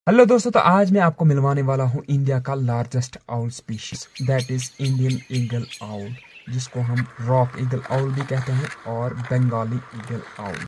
Hello दोस्तों, तो आज मैं आपको मिलवाने वाला हूँ इंडिया का largest owl species, that is Indian eagle owl, जिसको हम रॉक ईगल आउल भी कहते हैं और बंगाली ईगल आउल।